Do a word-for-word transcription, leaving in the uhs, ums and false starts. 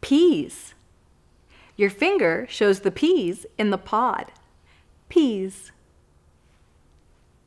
Peas. Your finger shows the peas in the pod. Peas.